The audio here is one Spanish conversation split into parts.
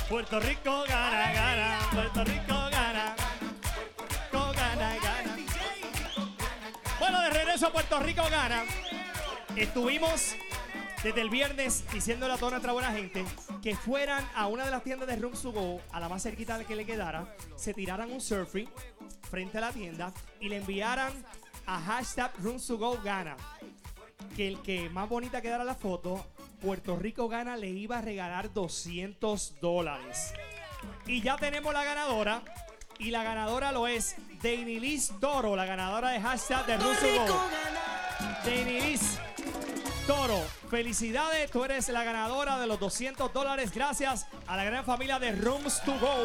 Puerto Rico gana, gana. Puerto Rico gana. Puerto Rico gana, gana. Bueno, de regreso a Puerto Rico gana. Estuvimos desde el viernes diciéndole a toda nuestra buena gente que fueran a una de las tiendas de Rooms to Go, a la más cerquita que le quedara, se tiraran un selfie frente a la tienda y le enviaran a hashtag Rooms to Go gana. Que el que más bonita quedara la foto, Puerto Rico gana, le iba a regalar $200. Y ya tenemos la ganadora. Y la ganadora lo es Denilis Toro, la ganadora de hashtag de Rooms to Go. Denilis Toro, felicidades, tú eres la ganadora de los $200 gracias a la gran familia de Rooms to Go.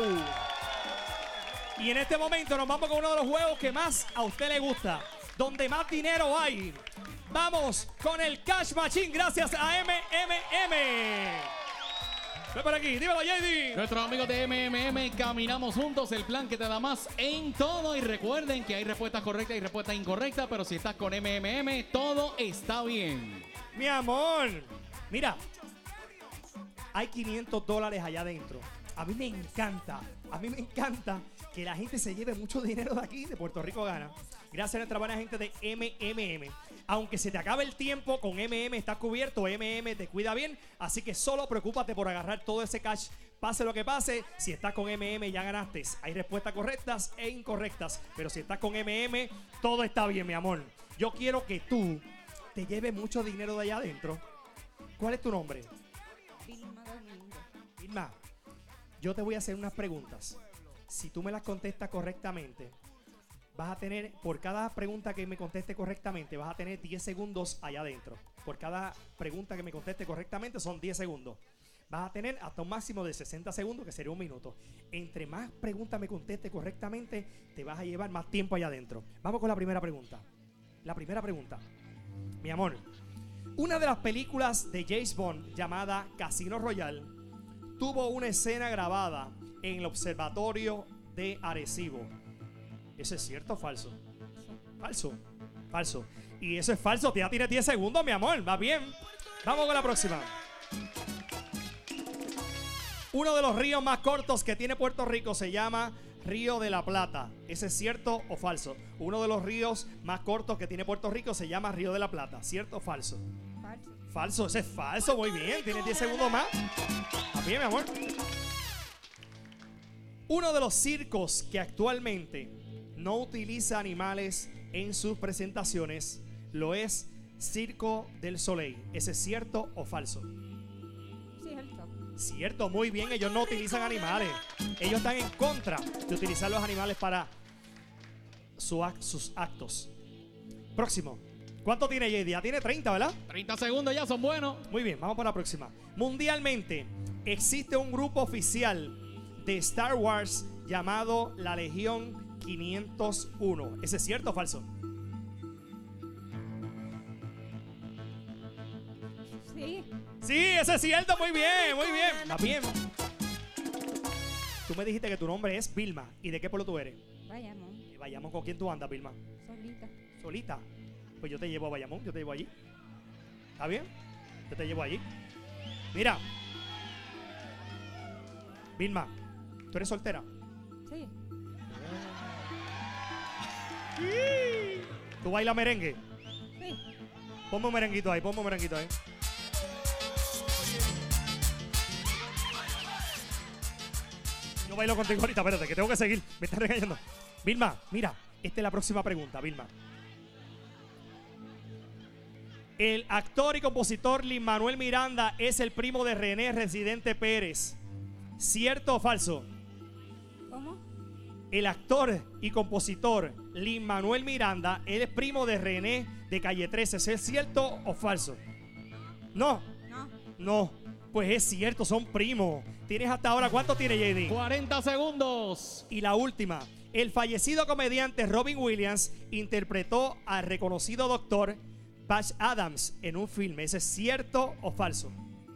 Y en este momento nos vamos con uno de los juegos que más a usted le gusta, donde más dinero hay. Vamos con el Cash Machine gracias a MMM. Ven por aquí, dímelo, JD. Nuestros amigos de MMM, caminamos juntos, el plan que te da más en todo. Y recuerden que hay respuestas correctas y respuestas incorrectas, pero si estás con MMM, todo está bien. Mi amor, mira, hay $500 allá adentro. A mí me encanta que la gente se lleve mucho dinero de aquí, de Puerto Rico gana. Gracias a nuestra buena gente de MMM. Aunque se te acabe el tiempo, con MMM estás cubierto, MMM te cuida bien. Así que solo preocúpate por agarrar todo ese cash, pase lo que pase. Si estás con MMM ya ganaste. Hay respuestas correctas e incorrectas, pero si estás con MMM, todo está bien, mi amor. Yo quiero que tú te lleves mucho dinero de allá adentro. ¿Cuál es tu nombre? Vilma Domingo. Vilma, yo te voy a hacer unas preguntas. Si tú me las contestas correctamente, vas a tener, por cada pregunta que me conteste correctamente, vas a tener 10 segundos allá adentro. Por cada pregunta que me conteste correctamente son 10 segundos. Vas a tener hasta un máximo de 60 segundos, que sería un minuto. Entre más preguntas me conteste correctamente, te vas a llevar más tiempo allá adentro. Vamos con la primera pregunta. La primera pregunta. Mi amor, una de las películas de James Bond llamada Casino Royale tuvo una escena grabada en el observatorio de Arecibo. ¿Eso es cierto o falso? Falso. Falso. Y eso es falso. Ya tienes 10 segundos, mi amor. Va bien. Vamos con la próxima. Uno de los ríos más cortos que tiene Puerto Rico se llama Río de la Plata. ¿Ese es cierto o falso? Uno de los ríos más cortos que tiene Puerto Rico se llama Río de la Plata. ¿Cierto o falso? Falso. Falso. Ese es falso. Muy bien. Tienes 10 segundos más. ¿Está bien, mi amor? Uno de los circos que actualmente no utiliza animales en sus presentaciones lo es Circo del Soleil. ¿Ese es cierto o falso? Cierto. Cierto, muy bien. Ellos no utilizan animales. Ellos están en contra de utilizar los animales para sus actos. Próximo. ¿Cuánto tiene JD? Ya tiene 30, ¿verdad? 30 segundos ya son buenos. Muy bien, vamos para la próxima. Mundialmente existe un grupo oficial de Star Wars llamado la Legión 501. ¿Ese es cierto o falso? Sí. Sí, ese es cierto. Muy bien, muy bien. Está bien. Tú me dijiste que tu nombre es Vilma. ¿Y de qué pueblo tú eres? Bayamón. Bayamón. ¿Con quién tú andas, Vilma? Solita. Solita. Pues yo te llevo a Bayamón. Yo te llevo allí. ¿Está bien? Yo te llevo allí. Mira. Vilma, ¿tú eres soltera? Sí. ¿Tú bailas merengue? Sí. Ponme un merenguito ahí, ponme un merenguito ahí. Yo bailo contigo ahorita, espérate, que tengo que seguir. Me estás regañando. Vilma, mira, esta es la próxima pregunta, Vilma. El actor y compositor Lin-Manuel Miranda es el primo de René Residente Pérez. ¿Cierto o falso? ¿Cómo? El actor y compositor Lin-Manuel Miranda es el primo de René de Calle 13. ¿Es cierto o falso? No. No. No. Pues es cierto, son primos. Tienes hasta ahora, ¿cuánto tiene JD? 40 segundos. Y la última. El fallecido comediante Robin Williams interpretó al reconocido doctor Patch Adams en un filme. ¿Ese es cierto o falso?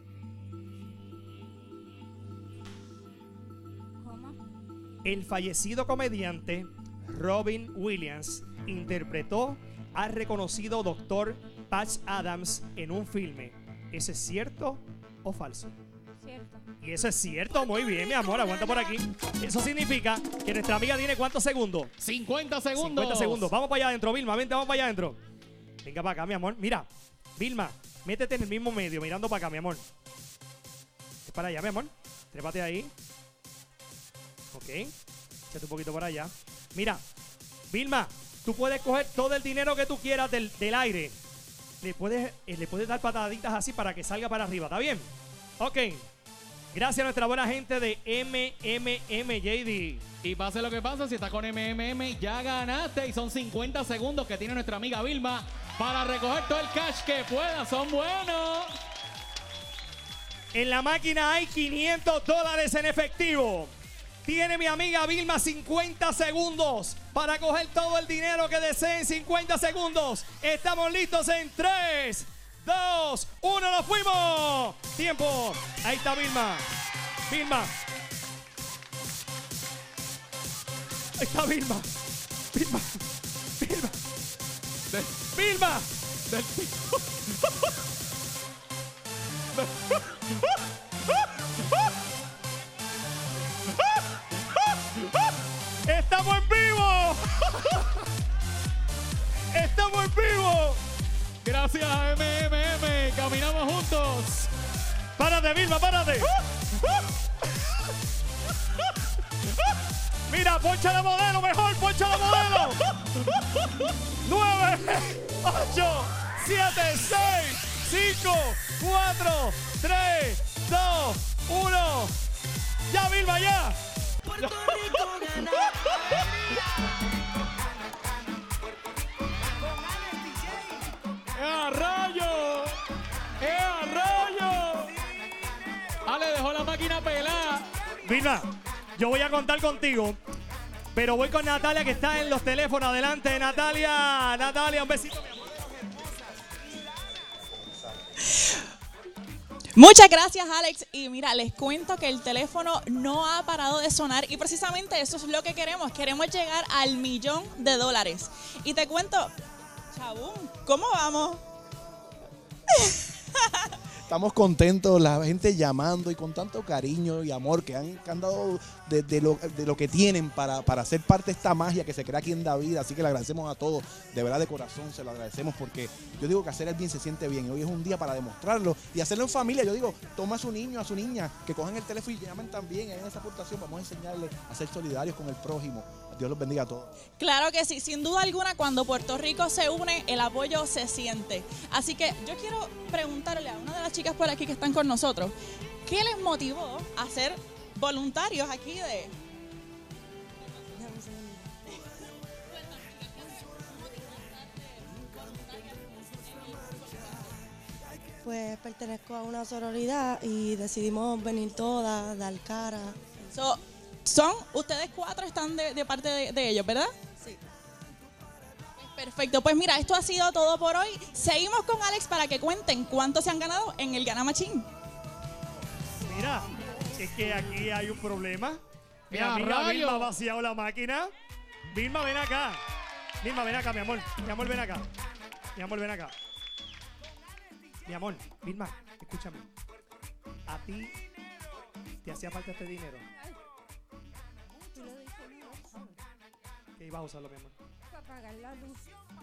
¿Cómo? El fallecido comediante Robin Williams interpretó al reconocido doctor Patch Adams en un filme. ¿Ese es cierto o falso? Cierto. cierto. Y eso es cierto, muy bien, mi amor, aguanta por aquí. Eso significa que nuestra amiga tiene ¿cuántos segundos? 50 segundos. 50 segundos. Vamos para allá adentro, Vilma, vente, vamos para allá adentro. Venga para acá, mi amor. Mira, Vilma, métete en el mismo medio, mirando para acá, mi amor. Es para allá, mi amor. Trépate ahí. Ok. Échate un poquito por allá. Mira, Vilma, tú puedes coger todo el dinero que tú quieras del aire. Le puedes dar pataditas así para que salga para arriba, ¿está bien? Ok. Gracias a nuestra buena gente de MMM, JD. Y pase lo que pase, si estás con MMM, ya ganaste. Y son 50 segundos que tiene nuestra amiga Vilma para recoger todo el cash que pueda. Son buenos. En la máquina hay $500 en efectivo. Tiene mi amiga Vilma 50 segundos para coger todo el dinero que deseen. 50 segundos. Estamos listos en 3, 2, 1. ¡Nos fuimos! Tiempo. Ahí está Vilma. Vilma. Ahí está Vilma. Vilma. Vilma. Vilma. ¡Estamos en vivo! ¡Estamos en vivo! Gracias a MMM. Caminamos juntos. ¡Párate, Vilma, párate! Mira, poncha la modelo, mejor, poncha la modelo. 9, 8, 7, 6, 5, 4, 3, 2, 1. ¡Ya, Vilma, ya! Puerto Rico gana. ¡A rayo! ¡A rayo! Ale dejó la máquina pelada. Vilma, yo voy a contar contigo, pero voy con Natalia que está en los teléfonos. Adelante, Natalia. Natalia, un besito, mi amor. Muchas gracias, Alex. Y mira, les cuento que el teléfono no ha parado de sonar y precisamente eso es lo que queremos. Queremos llegar al $1,000,000. Y te cuento, Chabún, ¿cómo vamos? Estamos contentos, la gente llamando y con tanto cariño y amor que han dado de lo que tienen para ser parte de esta magia que se crea aquí en David. Así que le agradecemos a todos, de verdad de corazón se lo agradecemos, porque yo digo que hacer el bien se siente bien. Hoy es un día para demostrarlo y hacerlo en familia. Yo digo, toma a su niño, a su niña, que cojan el teléfono y llamen también en esa aportación. Vamos a enseñarles a ser solidarios con el prójimo. Dios los bendiga a todos. Claro que sí, sin duda alguna, cuando Puerto Rico se une, el apoyo se siente. Así que yo quiero preguntarle a una de las chicas por aquí que están con nosotros, ¿qué les motivó a ser voluntarios aquí de...? Pues pertenezco a una sororidad y decidimos venir todas, dar cara. Ustedes 4 están de parte de ellos, ¿verdad? Sí. Perfecto, pues mira, esto ha sido todo por hoy. Seguimos con Alex para que cuenten cuánto se han ganado en el Gana Machín. Mira, es que aquí hay un problema. Mi ¡Ya, amiga rayo! Vilma ha vaciado la máquina. Vilma, ven acá. Vilma, ven acá, mi amor. Mi amor, ven acá. Mi amor, ven acá. Mi amor, Vilma, escúchame. A ti te hacía falta este dinero. Tú le dices no, Que ibas a usarlo, mi amor. para apagar la luz.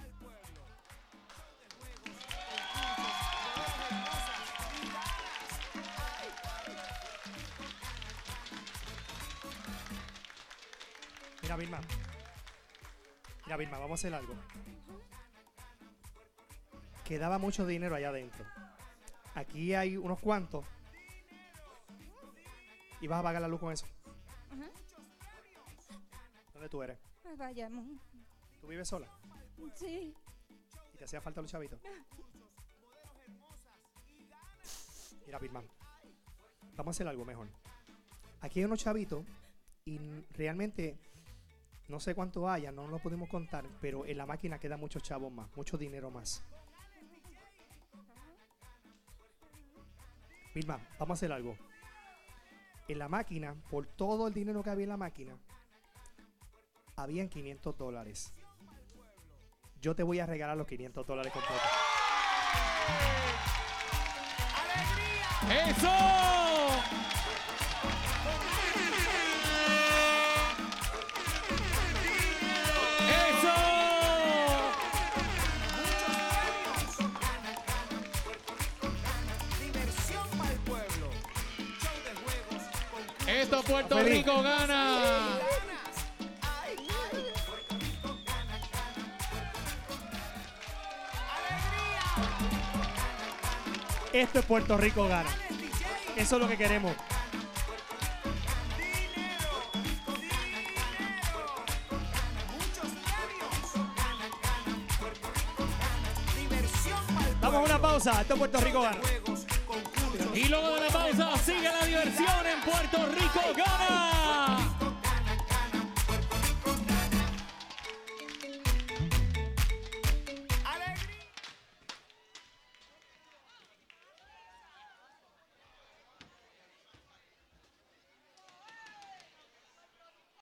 Mira, Vilma. Mira, Vilma, vamos a hacer algo. Quedaba mucho dinero allá adentro. Aquí hay unos cuantos. Y vas a pagar la luz con eso. Ajá. ¿Dónde tú eres? Pues vayamos. ¿Tú vives sola? Sí. ¿Y te hacía falta los chavitos? Mira, Vilma. Vamos a hacer algo mejor. Aquí hay unos chavitos y realmente no sé cuánto haya, no lo podemos contar, pero en la máquina quedan muchos chavos más, mucho dinero más. Vilma, vamos a hacer algo. En la máquina, por todo el dinero que había en la máquina, habían $500. Yo te voy a regalar los $500 completos. ¡Eso! Esto Puerto Feliz. Rico gana. Esto es Puerto Rico gana. Eso es lo que queremos. Vamos a una pausa. Esto es Puerto Rico gana. Y luego de la pausa sigue la diversión en Puerto Rico gana.